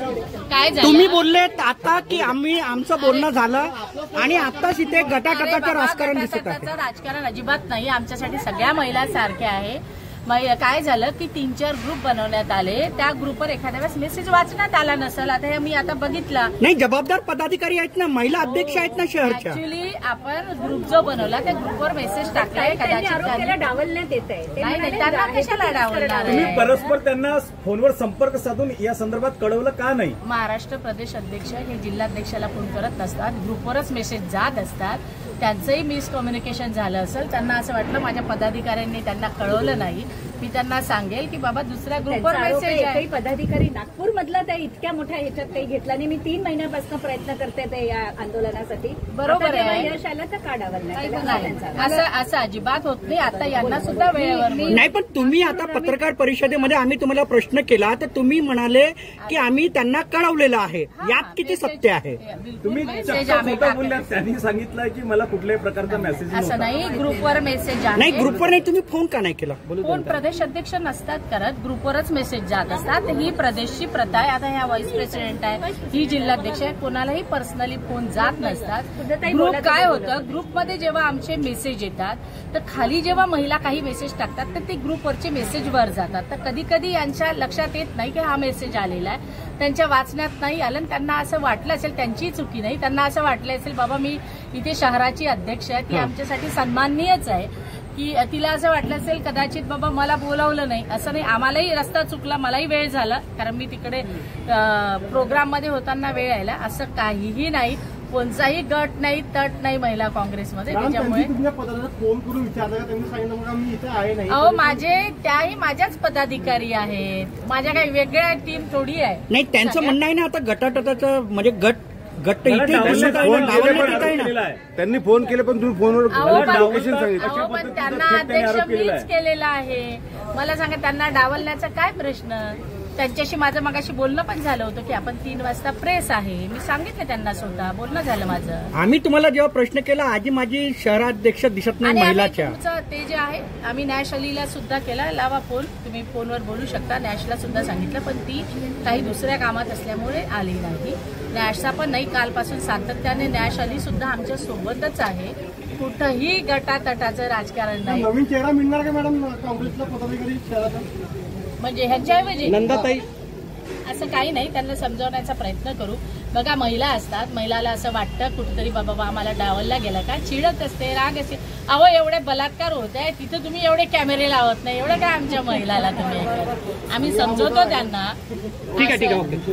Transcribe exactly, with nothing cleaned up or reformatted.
काय झालं तुम्ही बोललेत आता की आम्ही आमचं बोलणं झालं आणि आताच इथे गटागटाचं राजकारण दिसत आहे. राजकारण अजिबात नाही, आमच्यासाठी सगळ्या महिला सारख्या आहे. काय झालं की तीन चार ग्रुप बनवण्यात आले, त्या ग्रुपवर एखाद्या वेळेस मेसेज वाचण्यात आला नसेल. आता हे मी आता बघितला नाही, जबाबदार पदाधिकारी आहेत ना, महिला अध्यक्ष आहेत ना शहरच्या. ऍक्च्युली आपण ग्रुप जो बनवला त्या ग्रुपवर मेसेज टाकलाय, कदाचित डावलण्यात येत आहे. नाही, त्यांना कशाला डावलणार तुम्ही आहे? परस्पर त्यांना फोनवर संपर्क साधून या संदर्भात कळवलं का नाही? महाराष्ट्र प्रदेश अध्यक्ष हे जिल्हाध्यक्षाला फोन करत नसतात, ग्रुपवरच मेसेज जात असतात. त्यांचंही मिसकम्युनिकेशन झालं असेल, त्यांना असं वाटलं माझ्या पदाधिकाऱ्यांनी त्यांना कळवलं नाही. मी त्यांना सांगेल की बाबा दुसऱ्या ग्रुपवर मेसेज आहे. काही पदाधिकारी नागपूर मधला त्या इतक्या मोठ्या ह्याच्यात काही घेतला नाही. मी तीन महिन्यापासून प्रयत्न करते ते या आंदोलनासाठी. बरोबर आहे, यश आलं तर का डावलण्यात? असं असं अजिबात होत नाही. आता यांना सुद्धा वेळेवर नाही, पण तुम्ही आता पत्रकार परिषदेमध्ये आम्ही तुम्हाला प्रश्न केला तर तुम्ही म्हणाले की आम्ही त्यांना कळवलेलं आहे. यात किती सत्य आहे? तुम्ही त्यांनी सांगितलं की मला कुठल्याही प्रकारचा मेसेज असं नाही, ग्रुपवर मेसेज नाही. ग्रुपवर नाही, तुम्ही फोन का नाही केला? फोन प्रदेश अध्यक्ष नसतात करत, ग्रुपवरच मेसेज जात असतात. ही प्रदेशची प्रथा आहे. आता ह्या व्हाईस प्रेसिडेंट आहे, ही जिल्हाध्यक्ष आहे, कोणालाही पर्सनली फोन जात नसतात. ग्रुप काय होतं, ग्रुपमध्ये जेव्हा आमचे मेसेज येतात तर खाली जेव्हा महिला काही मेसेज टाकतात तर ते ग्रुपवरचे मेसेज वर जातात. तर कधी कधी यांच्या लक्षात येत नाही की हा मेसेज आलेला आहे, त्यांच्या वाचण्यात नाही आलं आणि त्यांना असं वाटलं असेल, त्यांची चुकी नाही, त्यांना असं वाटलं असेल बाबा मी इथे शहराची अध्यक्ष आहे, ती आमच्यासाठी सन्माननीयच आहे, की तिला असं वाटलं असेल कदाचित बाबा मला बोलावलं नाही. असं नाही, आम्हालाही रस्ता चुकला, मलाही वेळ झाला कारण मी तिकडे प्रोग्राममध्ये होताना वेळ यायला. असं काहीही नाही, कोणताही गट नाही, तट नाही महिला काँग्रेसमध्ये. त्याच्यामुळे फोन करून विचारलं, त्यांनी सांगितलं मी इथे आहे नाही. अहो माझे त्याही माझ्याच पदाधिकारी आहेत, माझ्या काही वेगळ्या टीम थोडी आहे. नाही, त्यांचं म्हणणं आहे ना आता गटाटटाचं म्हणजे गट गट त्यांनी फोन केले पण तुम्ही फोनवर लोकेशन सांगितलं. पण त्यांना अध्यक्ष मीच केलेला आहे. मला सांगा त्यांना डावलण्याचा काय प्रश्न? त्यांच्याशी माझं मगाशी बोलणं पण झालं होतं की आपण तीन वाजता प्रेस आहे, मी सांगितलं त्यांना स्वतः, बोलणं झालं माझं. आम्ही तुम्हाला जेव्हा प्रश्न केला आजी माझी शहराध्यक्ष दिसत नाही महिलाच्या, ते जे आहे आम्ही नॅश अलीला सुद्धा केला, लावा फोन, तुम्ही फोनवर बोलू शकता. नॅशला सुद्धा सांगितलं पण ती काही दुसऱ्या कामात असल्यामुळे आली नाही. नॅशचा पण नाही, कालपासून सातत्याने नॅश अली सुद्धा आमच्या सोबतच आहे. कुठंही गटातटाचं राजकारण नाही. नवीन चेहरा मिळणार का मॅडम काँग्रेसला पदाधिकारी शहराचा? म्हणजे ह्यांच्याऐवजी नंदाताई असं काही नाही, त्यांना समजावण्याचा प्रयत्न करू. बघा महिला असतात, महिलाला असं वाटतं कुठेतरी बाबा आम्हाला डावलला गेला का, चिडत असते, राग असते. अहो एवढे बलात्कार होत आहे तिथं तुम्ही एवढे कॅमेरे लावत नाही, एवढं काय आमच्या महिलाला तुम्ही? आम्ही समजवतो त्यांना. ठीक आहे ठीक आहे ओके.